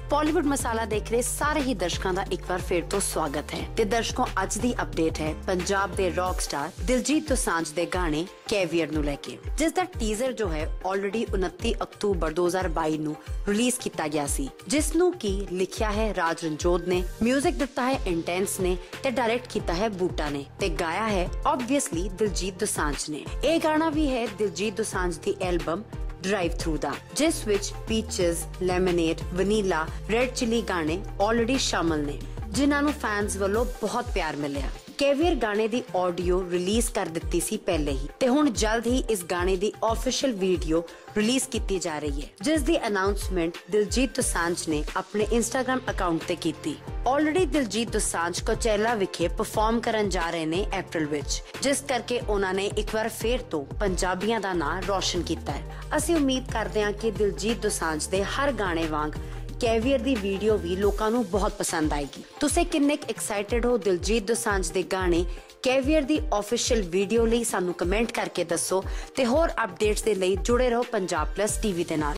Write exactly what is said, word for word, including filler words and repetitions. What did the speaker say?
बॉलीवुड मसाला देख रहे सारे ही दर्शकों का एक बार फिर तो स्वागत है ते दर्शकों अज दी अपडेट है पंजाब दे रॉक स्टार दिलजीत दोसांझ दे गाने कैवियर नु लेके, जिसका टीजर जो है ऑलरेडी उनतीस अक्तूबर दो हज़ार बाईस नु रिलीज किया गया सी, जिसनू की लिखिया है राज रंजोद ने, म्यूजिक दिता है इंटेंस ने ते डायरेक्ट किया है बूटा ने ते गाया है ऑब्वियसली दिलजीत दोसांझ ने। ये गाना भी है दिलजीत दोसांझ दी एल्बम ड्राइव थ्रू दा, जिस विच peaches, lemonade, vanilla, red chilli गाने ऑलरेडी शामिल ने, जिन्हां नू फैंस वालों बहुत प्यार मिलिया। कैवियर गाने दी ऑडियो रिलीज कर दिती सी पहले ही ते हुण जल्द ही इस गाने दी ऑफिशियल वीडियो रिलीज की जा रही है, जिस दी अनाउंसमेंट दिलजीत दोसांझ ने अपने इंस्टाग्राम अकाउंट ते की। ऑलरेडी दिलजीत दोसांझ कोचेला विखे परफॉर्म करन जा रहे ने अप्रैल विच, जिस करके उन्होंने एक बार फिर तो पंजाबियों का नाम रोशन किया है। असीं उम्मीद करते हैं कि दिलजीत दोसांझ दे हर गाने वांग कैवियर दी वीडियो भी लोकां नू बहुत पसंद आएगी। तुसीं किन्ने एक्साइटेड हो दिलजीत दोसांझ दे गाने कैवियर दी ऑफिशियल वीडियो लई सानू कमेंट करके दसो ते होर अपडेट्स दे लई जुड़े रहो पंजाब प्लस टीवी दे नाल।